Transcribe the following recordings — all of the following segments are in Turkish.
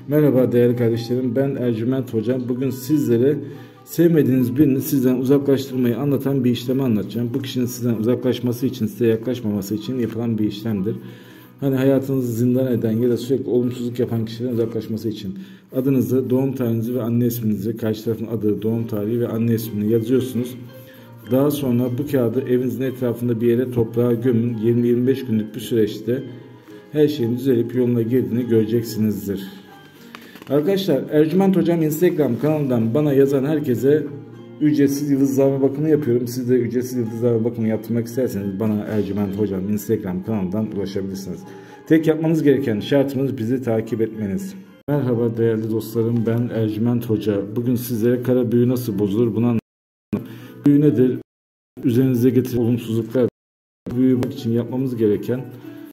Merhaba değerli kardeşlerim, ben Ercüment Hocam. Bugün sizlere sevmediğiniz birini sizden uzaklaştırmayı anlatan bir işlemi anlatacağım. Bu kişinin sizden uzaklaşması için, size yaklaşmaması için yapılan bir işlemdir. Hani hayatınızı zindan eden ya da sürekli olumsuzluk yapan kişilerin uzaklaşması için adınızı, doğum tarihinizi ve anne isminizi, karşı tarafın adı, doğum tarihi ve anne ismini yazıyorsunuz. Daha sonra bu kağıdı evinizin etrafında bir yere toprağa gömün. 20-25 günlük bir süreçte her şeyin düzelip yoluna girdiğini göreceksinizdir. Arkadaşlar, Ercüment Hocam Instagram kanalından bana yazan herkese ücretsiz yıldızlama bakımı yapıyorum. Siz de ücretsiz yıldızlama bakımı yaptırmak isterseniz bana Ercüment Hocam Instagram kanalından ulaşabilirsiniz. Tek yapmanız gereken şartımız bizi takip etmeniz. Merhaba değerli dostlarım, ben Ercüment Hoca. Bugün sizlere kara büyü nasıl bozulur bunu anlatacağım. Büyü nedir? Üzerinize getiren olumsuzluklar. Büyü için yapmamız gereken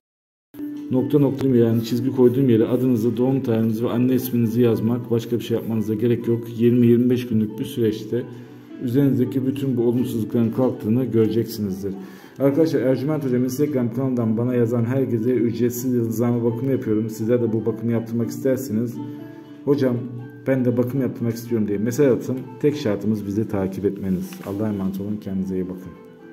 nokta yani çizgi koyduğum yere adınızı, doğum tarihinizi ve anne isminizi yazmak. Başka bir şey yapmanıza gerek yok. 20-25 günlük bir süreçte üzerinizdeki bütün bu olumsuzlukların kalktığını göreceksinizdir. Arkadaşlar, Ercüment Hocam Instagram kanalından bana yazan herkese ücretsiz yıldızlama bakımı yapıyorum. Sizler de bu bakımı yaptırmak isterseniz, hocam ben de bakım yaptırmak istiyorum diye mesaj atın. Tek şartımız bizi takip etmeniz. Allah'a emanet olun. Kendinize iyi bakın.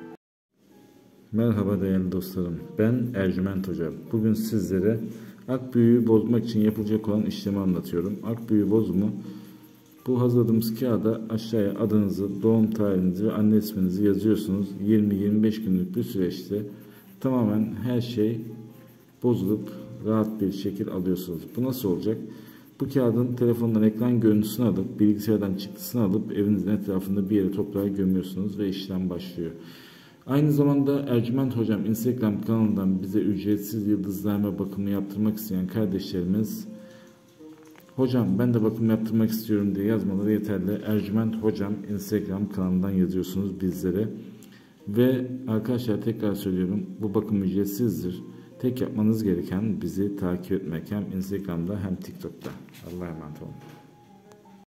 Merhaba değerli dostlarım. Ben Ercüment Hocam. Bugün sizlere akbüyü bozmak için yapılacak olan işlemi anlatıyorum. Akbüyü bozumu, bu hazırladığımız kağıda aşağıya adınızı, doğum tarihinizi ve anne isminizi yazıyorsunuz. 20-25 günlük bir süreçte tamamen her şey bozulup rahat bir şekil alıyorsunuz. Bu nasıl olacak? Bu kağıdın telefondan ekran görüntüsünü alıp, bilgisayardan çıktısını alıp evinizin etrafında bir yere toprağa gömüyorsunuz ve işlem başlıyor. Aynı zamanda Ercüment Hocam Instagram kanalından bize ücretsiz yıldızlama bakımı yaptırmak isteyen kardeşlerimiz, hocam ben de bakım yaptırmak istiyorum diye yazmaları yeterli. Ercüment Hocam Instagram kanalından yazıyorsunuz bizlere. Ve arkadaşlar, tekrar söylüyorum, bu bakım ücretsizdir. Tek yapmanız gereken bizi takip etmek, hem Instagram'da hem TikTok'ta. Allah'a emanet olun.